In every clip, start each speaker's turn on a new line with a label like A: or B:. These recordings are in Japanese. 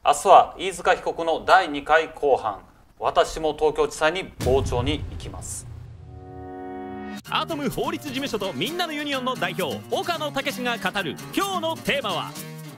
A: 明日は飯塚被告の第2回公判。私も東京地裁に傍聴に行きます。
B: アトム法律事務所とみんなのユニオンの代表岡野武が語る今日のテーマは、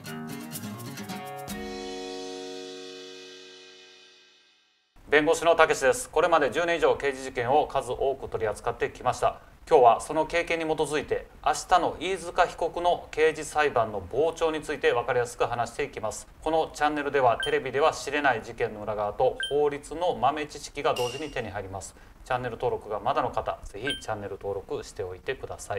A: 弁護士の武です。これまで10年以上刑事事件を数多く取り扱ってきました。今日はその経験に基づいて明日の飯塚被告の刑事裁判の傍聴について分かりやすく話していきます。このチャンネルではテレビでは知れない事件の裏側と法律の豆知識が同時に手に入ります。チャンネル登録がまだの方、ぜひチャンネル登録しておいてください。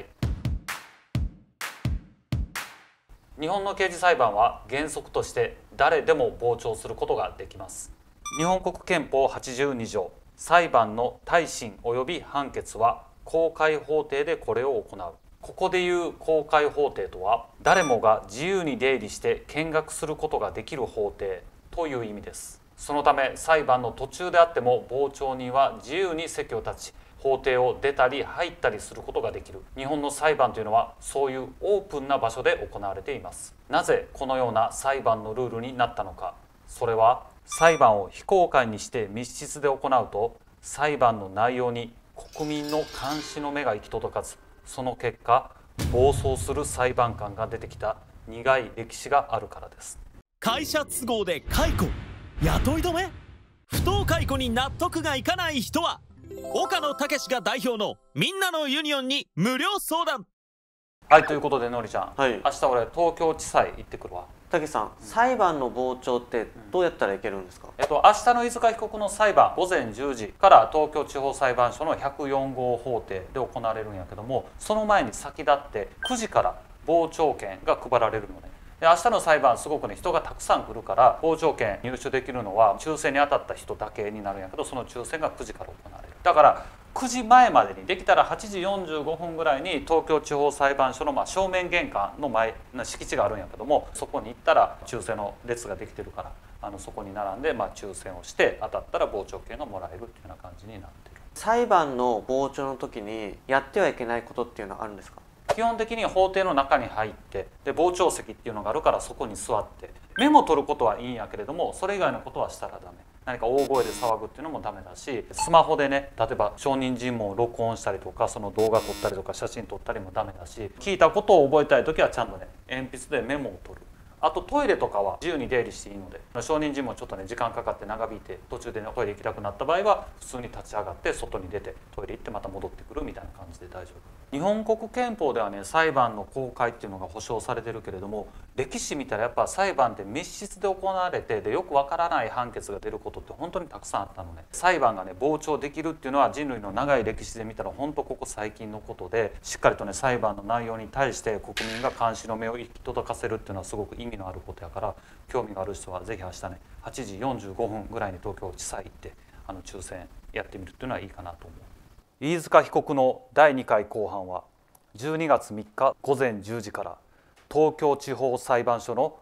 A: 日本の刑事裁判は原則として誰でも傍聴することができます。日本国憲法82条、裁判の耐審及び判決は公開法廷でこれを行う。ここでいう公開法廷とは、誰もが自由に出入りして見学することができる法廷という意味です。そのため裁判の途中であっても傍聴人は自由に席を立ち、法廷を出たり入ったりすることができる。日本の裁判というのはそういうオープンな場所で行われています。なぜこのような裁判のルールになったのか。それは裁判を非公開にして密室で行うと、裁判の内容に国民の監視の目が行き届かず、その結果暴走する裁判官が出てきた苦い歴史があるからです。
B: 会社都合で解雇、雇い止め、不当解雇に納得がいかない人は岡野武が代表のみんなのユニオンに無料相談。
A: はい、ということでのりちゃん、
C: はい、
A: 明日俺東京地裁行ってくるわ。
C: 武さん、裁判の傍聴ってどうやったらいけるんですか？
A: 明日の飯塚被告の裁判、午前10時から東京地方裁判所の104号法廷で行われるんやけども、その前に先立って9時から傍聴券が配られるのね。で、明日の裁判すごくね、人がたくさん来るから傍聴券入手できるのは抽選に当たった人だけになるんやけど、その抽選が9時から行われる。だから9時前までに、できたら8時45分ぐらいに東京地方裁判所の正面玄関の前の敷地があるんやけども、そこに行ったら抽選の列ができてるから、そこに並んで抽選をして当たったら傍聴券がもらえるっていうような感じになってる。
C: 裁判の傍聴の時にやってはいけないことっていうのはあるんですか？
A: 基本的に法廷の中に入って、で傍聴席っていうのがあるからそこに座ってメモ取ることはいいんやけれども、それ以外のことはしたらダメ。何か大声で騒ぐっていうのもダメだし、スマホでね、例えば証人尋問を録音したりとか、その動画撮ったりとか写真撮ったりもダメだし、聞いたことを覚えたい時はちゃんとね、鉛筆でメモを取る。あとトイレとかは自由に出入りしていいので、証人尋問ちょっとね時間かかって長引いて途中で、ね、トイレ行きたくなった場合は普通に立ち上がって外に出てトイレ行ってまた戻ってくるみたいな感じで大丈夫。日本国憲法ではね、裁判の公開っていうのが保障されてるけれども、歴史見たらやっぱ裁判って密室で行われて、でよくわからない判決が出ることって本当にたくさんあったのね。裁判がね傍聴できるっていうのは人類の長い歴史で見たら本当ここ最近のことで、しっかりとね裁判の内容に対して国民が監視の目を行き届かせるっていうのはすごく意味のあることやから、興味がある人はぜひ明日ね8時45分ぐらいに東京地裁行って抽選やってみるっていうのはいいかなと思う。飯塚被告の第2回公判は12月3日午前10時から東京地方裁判所の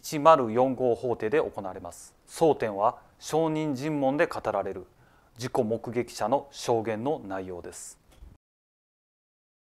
A: 104号法廷で行われます。争点は証人尋問で語られる事故目撃者の証言の内容です。